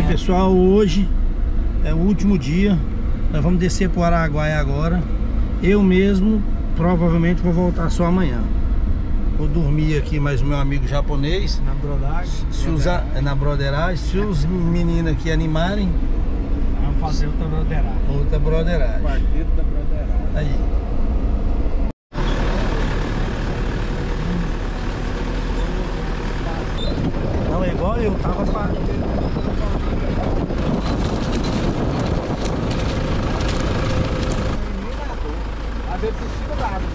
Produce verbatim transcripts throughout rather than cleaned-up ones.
Aí pessoal, hoje é o último dia. Nós vamos descer para o Araguaia agora. Eu mesmo provavelmente vou voltar só amanhã. Vou dormir aqui, mais o meu amigo japonês na broderagem. Se usar na broderagem, se os meninos aqui animarem, vamos fazer outra broderagem. Outra broderagem. Quarteto da broderagem. Aí. Não, é igual eu tava partindo. A ver por cima da água.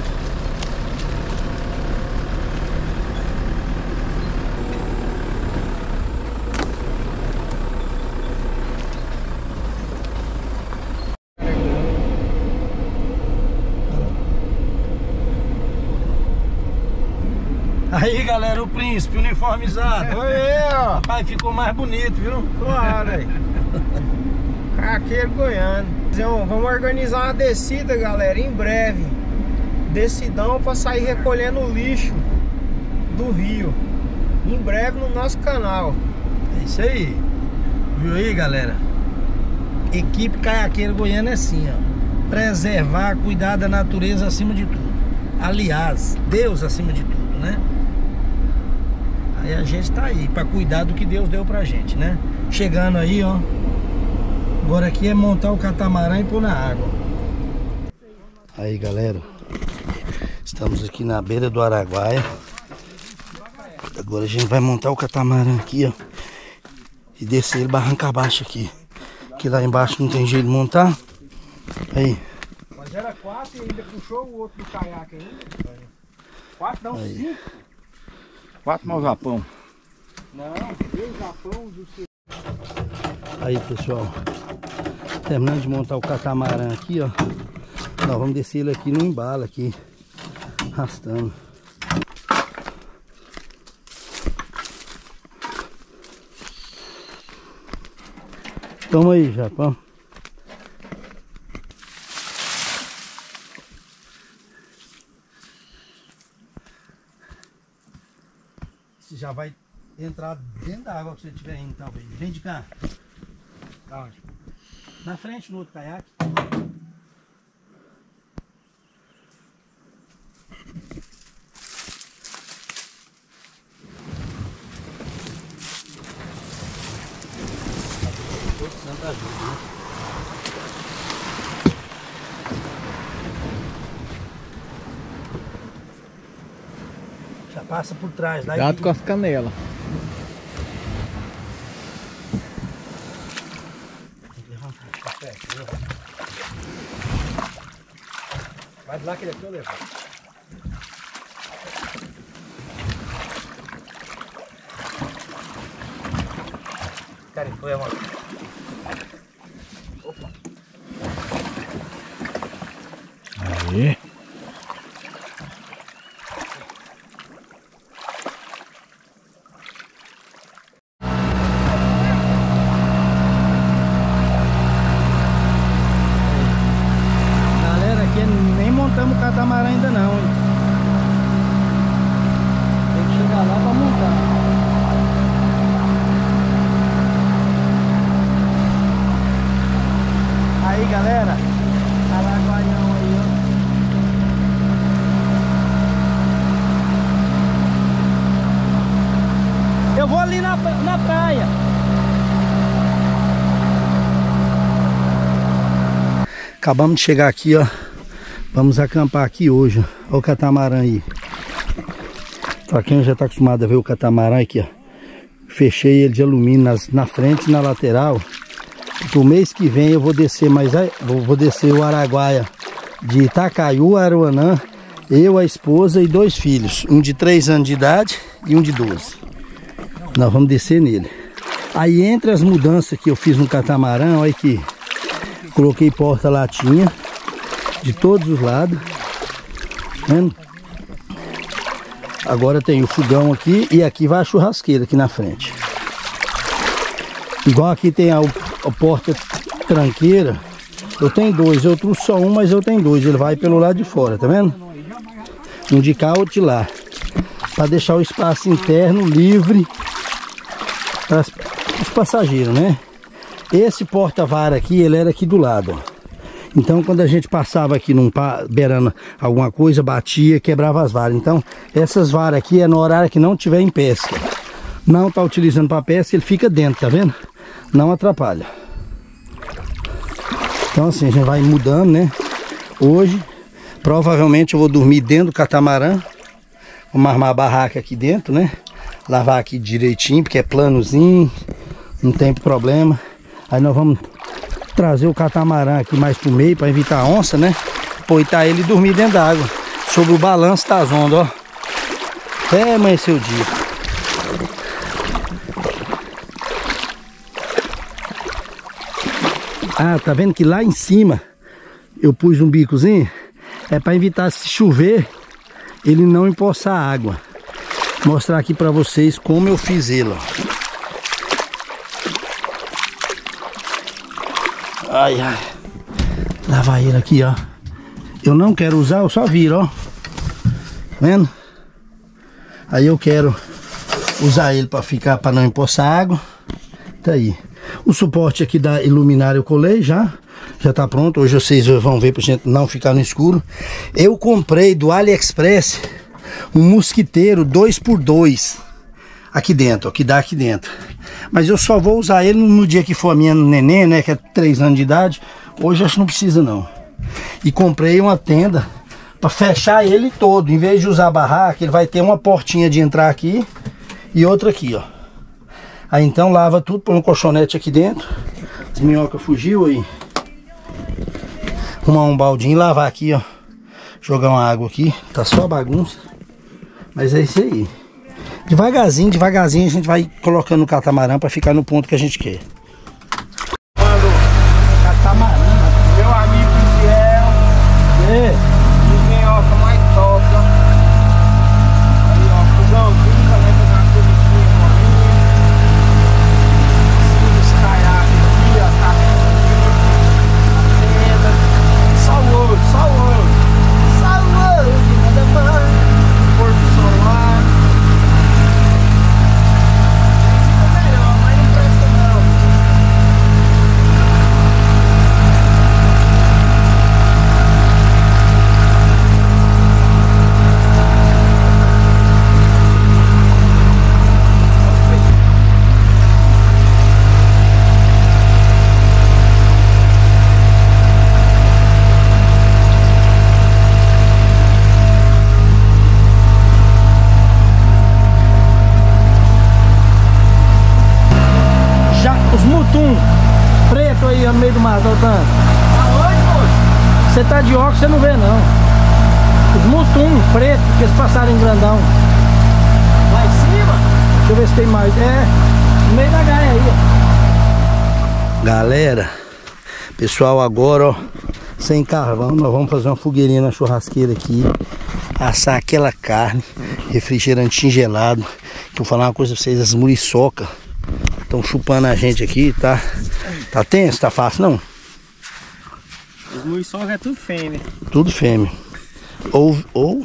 Aí galera, o príncipe uniformizado. Oi, ó. Rapaz, ficou mais bonito, viu? Claro, aí. Caqueiro goiano. Vamos organizar uma descida, galera, em breve. Decidão para sair recolhendo o lixo do rio. Em breve no nosso canal. É isso aí. Viu aí, galera? Equipe Caiaqueiro Goiano é assim, ó. Preservar, cuidar da natureza acima de tudo. Aliás, Deus acima de tudo, né? Aí a gente tá aí pra cuidar do que Deus deu pra gente, né? Chegando aí, ó. Agora aqui é montar o catamarã e pôr na água. Aí, galera. Estamos aqui na beira do Araguaia. Agora a gente vai montar o catamarã aqui, ó. E descer ele barranca abaixo aqui. Que lá embaixo não tem jeito de montar. Aí. Mas era quatro e ainda puxou o outro do caiaque ainda. Quatro não, aí. Cinco. Quatro mais o Japão. Não, veio o Japão do seu. Aí, pessoal. Terminando de montar o catamarã aqui, ó. Nós vamos descer ele aqui no embalo aqui. Arrastando. Toma aí, Japão. Você já vai entrar dentro da água que você estiver indo, talvez. Vem de cá. Onde? Na frente, no outro caiaque. Santa ajuda, né? Já passa por trás lá. Cuidado e... com as canelas. Tem que levantar, fica perto, viu? Vai de lá que ele aqui eu levo. Cara, foi a mão. Opa. Aí. Galera, aqui nem montamos o catamarã ainda não, hein? Tem que chegar lá pra montar. Aí, galera, Araguaião aí, ó. Eu vou ali na, na praia. Acabamos de chegar aqui, ó. Vamos acampar aqui hoje, ó. Olha o catamarã aí. Pra quem já tá acostumado a ver o catamarã aqui, ó. Fechei ele de alumínio nas, na frente e na lateral. Porque o mês que vem eu vou descer mais, vou, vou descer o Araguaia de Itacaiú, Aruanã, eu, a esposa e dois filhos, um de três anos de idade e um de doze. Nós vamos descer nele. Aí entre as mudanças que eu fiz no catamarã, olha aqui, coloquei porta-latinha de todos os lados, vendo? Agora tem o fogão aqui e aqui vai a churrasqueira aqui na frente. Igual aqui tem a a porta tranqueira, eu tenho dois, eu trouxe só um, mas eu tenho dois, ele vai pelo lado de fora, tá vendo? Um de cá, outro de lá, para deixar o espaço interno livre para os passageiros, né? Esse porta-vara aqui, ele era aqui do lado, ó. Então, quando a gente passava aqui num beirando alguma coisa, batia, quebrava as varas. Então, essas varas aqui é no horário que não tiver em pesca. Não tá utilizando para pesca, ele fica dentro, tá vendo? Não atrapalha. Então, assim, a gente vai mudando, né? Hoje, provavelmente eu vou dormir dentro do catamarã. Vamos armar a barraca aqui dentro, né? Lavar aqui direitinho, porque é planozinho, não tem problema. Aí nós vamos trazer o catamarã aqui mais pro meio para evitar a onça, né? Poitar ele e dormir dentro da água, sobre o balanço das ondas, ó. Até amanhecer o dia. Ah, tá vendo que lá em cima eu pus um bicozinho? É para evitar, se chover, ele não empoçar a água. Vou mostrar aqui para vocês como eu fiz ele, ó. Ai, ai. Lavar ele aqui, ó. Eu não quero usar, eu só viro, ó. Vendo? Aí eu quero usar ele para ficar, para não empoçar água. Tá aí. O suporte aqui da iluminária eu colei já. Já tá pronto. Hoje vocês vão ver pra gente não ficar no escuro. Eu comprei do AliExpress um mosquiteiro dois por dois. Aqui dentro, ó, que dá aqui dentro. Mas eu só vou usar ele no dia que for a minha neném, né? Que é três anos de idade. Hoje acho que não precisa não. E comprei uma tenda para fechar ele todo. Em vez de usar a barraca, ele vai ter uma portinha de entrar aqui e outra aqui, ó. Aí então lava tudo, põe um colchonete aqui dentro. As minhocas fugiu aí. Arrumar um baldinho e lavar aqui, ó. Jogar uma água aqui. Tá só bagunça. Mas é isso aí. Devagarzinho, devagarzinho a gente vai colocando o catamarã para ficar no ponto que a gente quer. Catamarã, meu amigo Ziel. É. E minhoca mais top, ó. Aí, ó, fogãozinho, vai pegar uma comidinha com a minha. Assim, os caiaques aqui, ó, tá. Só o ouro, só o ouro. Só o ouro, nada mais. Porto solar. No meio do mato, Altano. Aonde, moço? Você tá de óculos, você não vê não. Os mutum preto, que eles passaram em grandão. Lá em cima? Deixa eu ver se tem mais. É, no meio da gaia aí, ó. Galera, pessoal, agora, ó, sem carvão, nós vamos fazer uma fogueirinha na churrasqueira aqui. Assar aquela carne, refrigerantinho gelado. Que eu vou falar uma coisa pra vocês, as muriçocas estão chupando a gente aqui, tá? Tá tenso? Tá fácil não? Os muriçocas é tudo fêmea. Tudo fêmea. Ou, ou...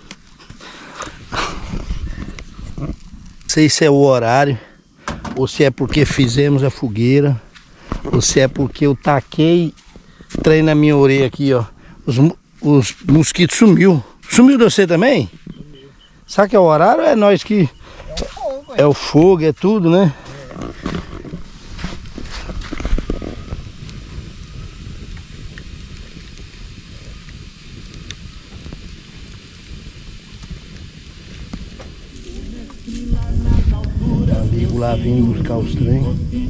Não sei se é o horário, ou se é porque fizemos a fogueira, ou se é porque eu taquei trem na minha orelha aqui, ó. Os, os mosquitos sumiu. Sumiu de você também? Sumiu. Sabe que é o horário ou é nós que... É o fogo, é, é o fogo, é tudo, né? Lá vindo buscar os trem.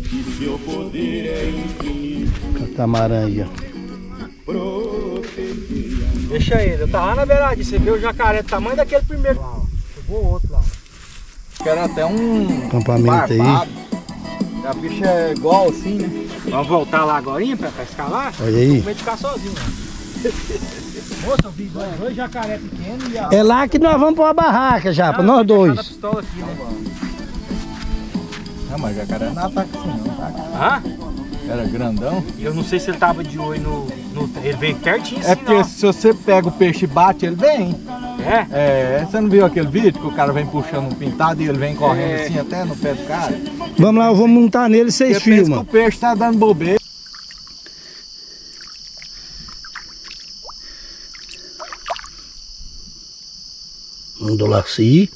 Catamarã aí, ó. Deixa ele, eu tava lá na beiradinha, você vê o jacaré do tamanho daquele primeiro lá, ó. Chegou outro lá. Quero até um acampamento barbado. Aí. A bicha é igual assim, né? Vamos voltar lá agora pra, pra escalar? Olha aí. Com medo de ficar sozinho, né? Moça, eu vi dois, dois jacaré pequenos e a... É lá que nós vamos pôr a barraca já, pra nós dois. Pistola aqui, né? Não, mas jacaré não ataca assim não, tá? Ah? Era grandão. Eu não sei se ele tava de olho no... no ele veio pertinho assim, É porque não. se você pega o peixe e bate, ele vem. É? É, você não viu aquele vídeo que o cara vem puxando um pintado e ele vem correndo é. assim até no pé do cara? Vamos lá, eu vou montar nele e vocês filmam. O peixe tá dando bobeira. Mandou lá assim.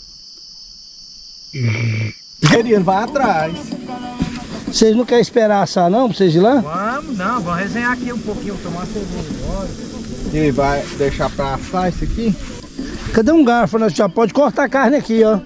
Ele vai atrás. Vocês não querem esperar assar não, pra vocês ir lá? Vamos, não, vamos resenhar aqui um pouquinho, tomar cerveja. E vai deixar pra assar isso aqui? Cadê um garfo? Nós já pode cortar a carne aqui, ó.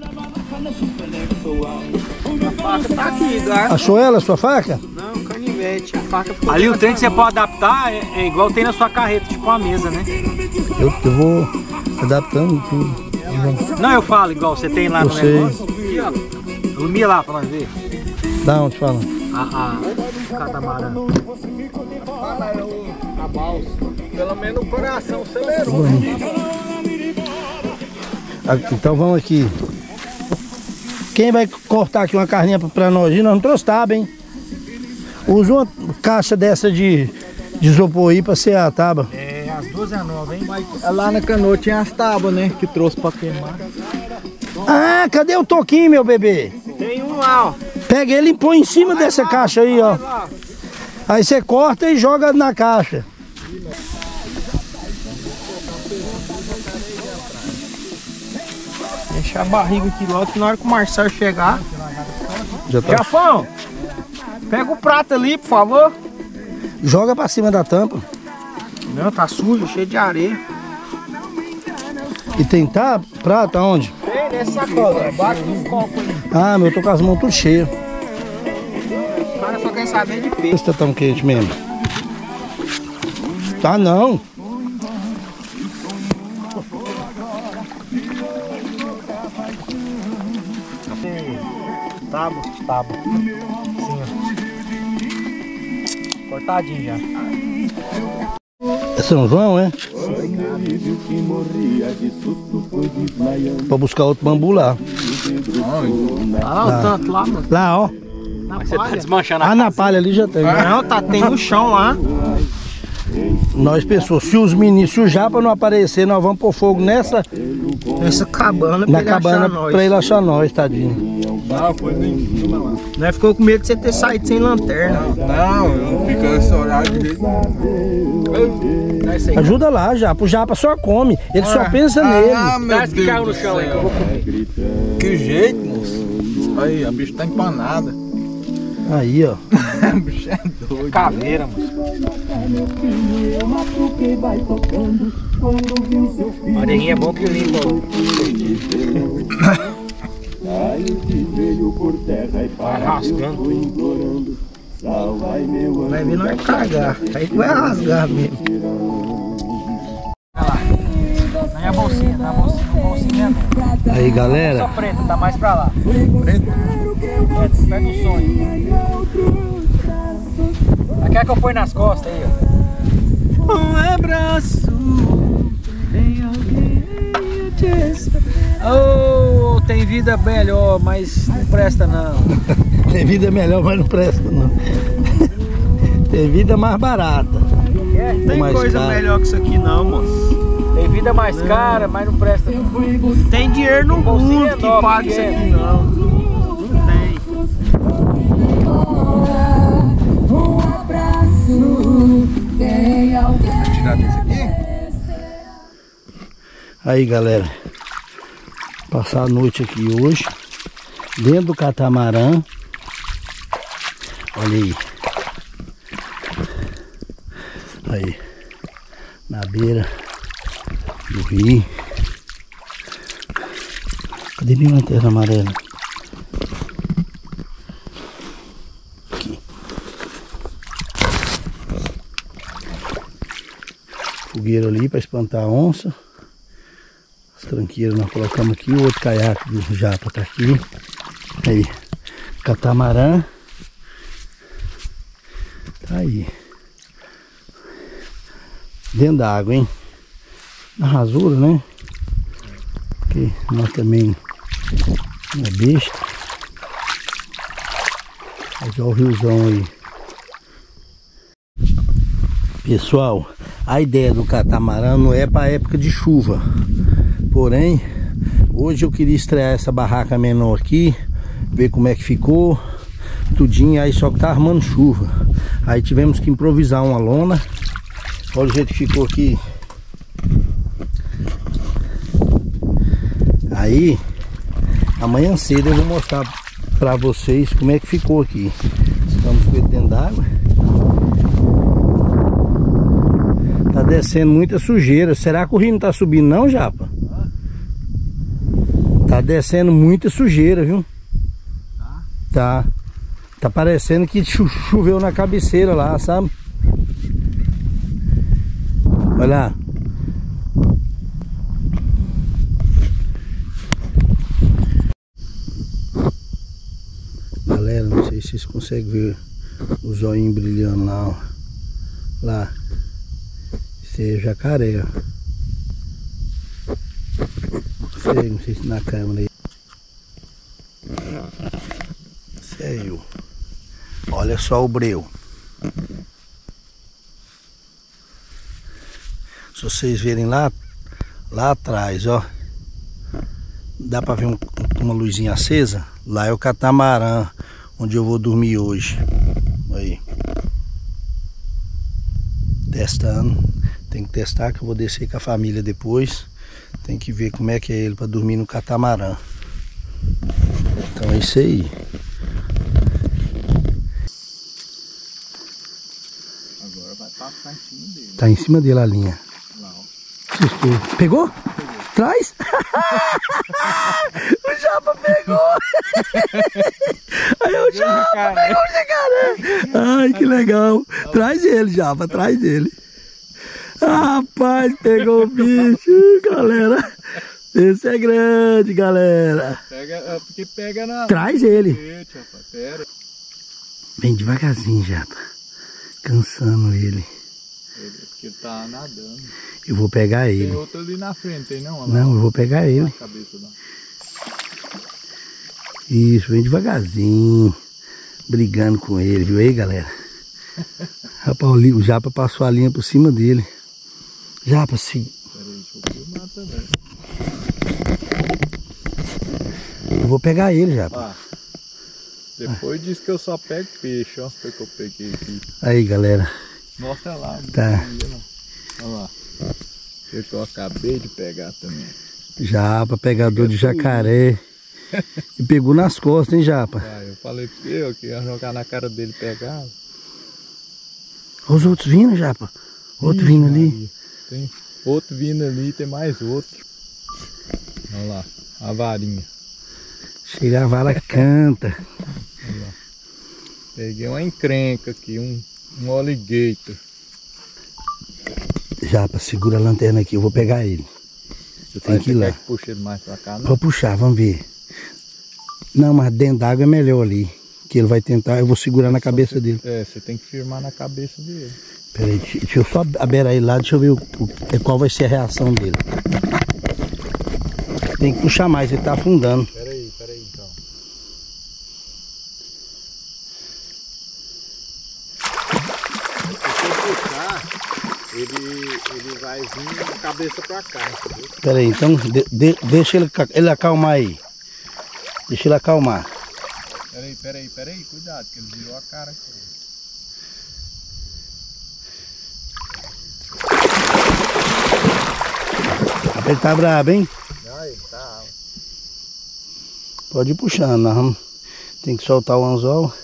A faca tá aqui, garfo. Achou ela, a sua faca? Não, canivete. A faca ficou. Ali o trem que você pode adaptar é, é igual tem na sua carreta, tipo uma mesa, né? Eu, eu vou adaptando tudo. Não, eu falo igual você tem lá eu no sei. negócio. Aqui, ó. Ilumina lá pra nós ver. Da onde fala? Ah, ah. Catamarã. A balsa. Pelo menos o coração acelerou. Então vamos aqui. Quem vai cortar aqui uma carninha pra nós? Nós não trouxe tábua, hein? Usa uma caixa dessa de, de isopor aí pra ser a tábua. É, às doze a nove, hein? Lá na canoa tinha as tábuas, né? Que trouxe pra queimar. Ah, cadê o toquinho, meu bebê? Tem um lá, ó. Pega ele e põe em cima dessa caixa aí, ó. Aí você corta e joga na caixa. Deixa a barriga aqui logo, que na hora que o Marcelo chegar. Já tá. Japão, pega o prato ali, por favor. Joga pra cima da tampa. Não, tá sujo, cheio de areia. E tem tá, prato aonde? Tem nessa sacola, abaixo do copo aí. Ah, meu, eu tô com as mãos tudo cheias. O cara só quer saber de peixe. Esse tá tão quente mesmo. Tá não. Tábua, tábua. Sim, ó. Cortadinho já. É São João, é? Pra buscar outro bambu lá. Ah, o tanto lá, mano. Lá, ó. Mas você tá desmanchando a Ah, na palha ali já tem. Não, tá, tem no chão lá. Nós pensamos, se os meninos, se o japa não aparecer, nós vamos pôr fogo nessa, Nessa cabana pra na ele cabana achar nós. pra ele achar nós, tadinho. Ah, foi nem. Nós ficou com medo de você ter saído sem lanterna. Não, eu não fico nesse horário de jeito nenhum. Ajuda lá, japa. O japa só come. Ele só pensa nele. Ah, meu Traz que caiu no chão aí. Que jeito, moço. Aí, a bicha tá empanada. Aí, ó. A bicha é doida. Caveira, moço. Madeirinha é bom que limpa. Vai rasgando. Vai vir nós cagar. Aí que vai rasgar mesmo. Olha lá. Não é a bolsinha, não é a bolsinha. A bolsinha é Aí, galera. só preta, tá mais pra lá. Preto. É, pega o sonho. Aquela que eu ponho nas costas aí, ó. Um abraço. Tem alguém te espera. Oh, tem vida melhor, mas não presta não. Tem vida melhor, mas não presta, não. Tem vida mais barata. Tem mais coisa caro. melhor que isso aqui não, moço. Tem vida mais cara, mas não presta não. Tem dinheiro no Bolsinha mundo é que nova, paga isso pequena. aqui não. Não tem. Tirar desse aqui? Aí, galera. Passar a noite aqui hoje. Dentro do catamarã. Olha aí. Aí. Na beira do rio. Cadê minha lanterna amarela? Aqui. Fogueira ali para espantar a onça. As tranqueiras nós colocamos aqui. O outro caiaque do japa tá aqui. Aí. Catamarã. Tá aí. Dentro da água, hein? Na rasura, né? Porque nós também não é besta. Mas olha o riozão aí. Pessoal, a ideia do catamarã não é para época de chuva. Porém, hoje eu queria estrear essa barraca menor aqui, ver como é que ficou, tudinho. Aí só que tá armando chuva. Aí tivemos que improvisar uma lona. Olha o jeito que ficou aqui. Aí, amanhã cedo eu vou mostrar pra vocês como é que ficou aqui. Estamos com ele dentro d'água. Tá descendo muita sujeira. Será que o rio não tá subindo não, Japa? Tá descendo muita sujeira, viu? Tá. Tá parecendo que cho choveu na cabeceira lá, sabe? Olha lá. Galera, não sei se vocês conseguem ver o zoinho brilhando lá, ó. Lá. Esse é jacaré, ó. Não sei, não sei se na câmera aí. Sério. Olha só o breu. Se vocês verem lá, lá atrás, ó, dá pra ver um, uma luzinha acesa. Lá é o catamarã, onde eu vou dormir hoje. Aí. Testando. Tem que testar, que eu vou descer com a família depois. Tem que ver como é que é ele para dormir no catamarã. Então é isso aí. Agora vai passar em cima dele. Tá em cima dele a linha. Não. Pegou? Pegou? Traz? O Japa pegou! Aí o Japa pegou o jacaré! Ai, que legal! Traz ele, Japa, traz ele! Rapaz, pegou o bicho, galera! Esse é grande, galera! Pega, porque pega na... Traz ele! Eita, rapaz, pera. Vem devagarzinho, Japa. Cansando ele. Ele, porque ele tá nadando. Eu vou pegar ele. Tem outro ali na frente, tem não? Olha Não, lá, eu vou pegar ele. na cabeça lá. Isso, vem devagarzinho. Brigando com ele, viu aí, galera? Rapaz, o Japa passou a linha por cima dele. Japa, sim. Pera aí, deixa eu filmar também. Eu vou pegar ele, Japa. Ah, depois ah. diz que eu só pego peixe, ó. Foi que eu peguei aqui. Aí, galera. Mostra lá. Tá. Olha lá. Esse que eu acabei de pegar também. Japa, pegador de jacaré. E pegou nas costas, hein, Japa? Ah, eu falei pra eu que ia jogar na cara dele e pegar. Olha os outros vindo, Japa. Outro vindo ali. Tem outro vindo ali, tem mais outro. Olha lá, a varinha. Chega a vara, canta. Olha lá. Peguei uma encrenca aqui, um, um alligator. Japa, segura a lanterna aqui, eu vou pegar ele. Eu tenho Aí, que ir lá. Que puxa ele mais pra cá, não? Vou puxar, vamos ver. Não, mas dentro d'água é melhor ali. Que ele vai tentar, eu vou segurar na cabeça você, dele. É, você tem que firmar na cabeça dele. Peraí, deixa eu só aberar ele lá, deixa eu ver o, o, qual vai ser a reação dele. Tem que puxar mais, ele tá afundando. Peraí, peraí então. Se você puxar, ele, ele vai vir com a cabeça pra cá, entendeu? Peraí, então de, de, deixa ele, ele acalmar aí. Deixa ele acalmar. Peraí, peraí, peraí, cuidado, que ele virou a cara aqui. Ele tá brabo, hein? Não, ele tá. Pode ir puxando, nós vamos... Tem que soltar o anzol.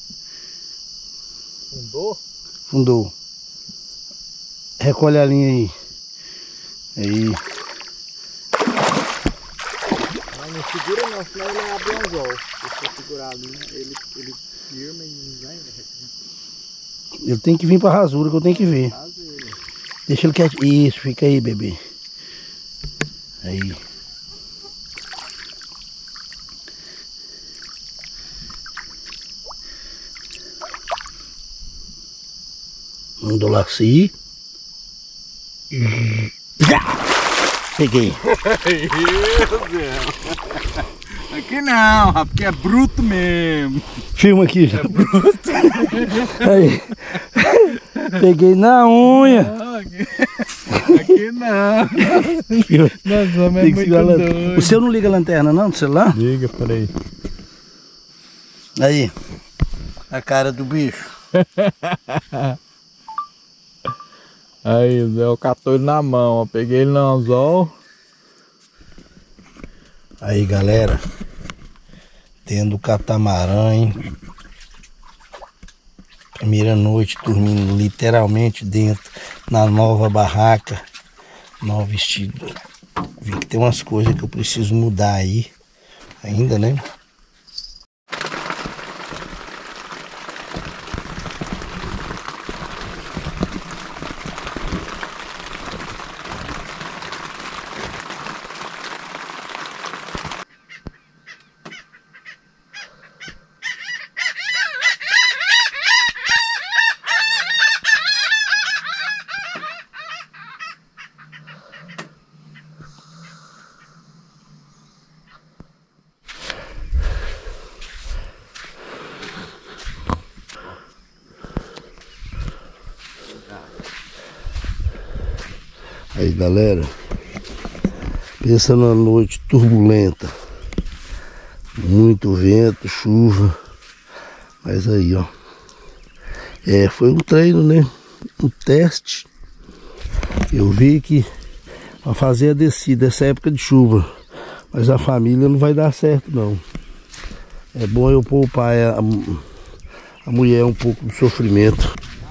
Fundou? Fundou. Recolhe a linha aí. Aí. Não, não segura não, senão ele abre o anzol. Se você segurar a linha, ele, ele firma e não vai. Ele tem que vir pra rasura que eu tenho que ver. Deixa ele quieto. Isso, fica aí, bebê. Aí. Mandou laci. Já! Peguei. Aqui não, rapaz, porque é bruto mesmo. Filma aqui já. É bruto. Aí. Peguei na unha. Não, aqui, aqui aí não. Nós vamos é Tem que muito ligar a lan- doido. O seu não liga a lanterna não, do celular? Liga, peraí. Aí, a cara do bicho. Aí, o Zé catou ele na mão, ó. Peguei ele no anzol. Aí, galera. Tendo catamarã, hein? Primeira noite dormindo literalmente dentro, na nova barraca. Novo vestido. Vi que tem umas coisas que eu preciso mudar aí. Ainda, né? Aí, galera, pensa numa noite turbulenta, muito vento, chuva, mas aí, ó, é, foi um treino, né, um teste. Eu vi que para fazer a descida essa época de chuva, mas a família não vai dar certo não. É bom eu poupar a, a mulher um pouco do sofrimento.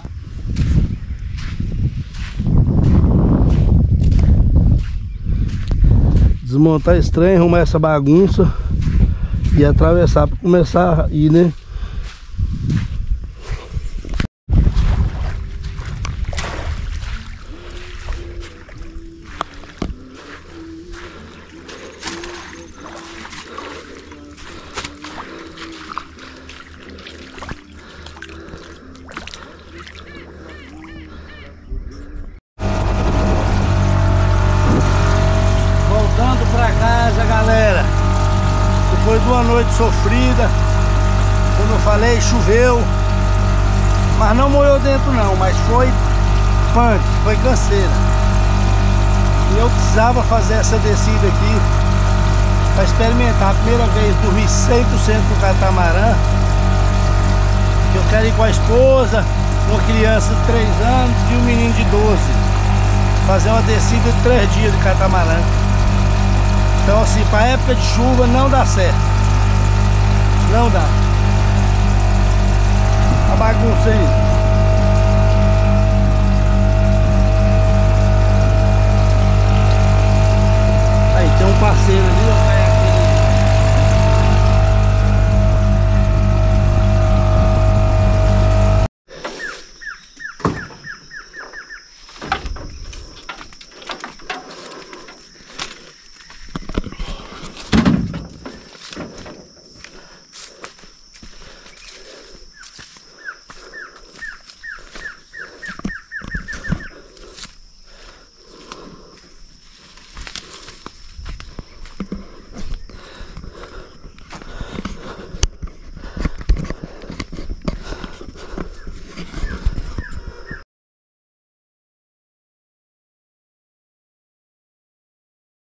Desmontar esse trem, arrumar essa bagunça e atravessar para começar a ir, né? Voltando pra casa, galera, depois de uma noite sofrida, como eu falei, choveu, mas não molhou dentro não, mas foi punk, foi canseira. E eu precisava fazer essa descida aqui para experimentar a primeira vez, dormir cem por cento no catamarã. Eu quero ir com a esposa, uma criança de três anos e um menino de doze, fazer uma descida de três dias de catamarã. Então assim, para época de chuva não dá certo. Não dá. A bagunça aí. Aí tem um parceiro ali, ó.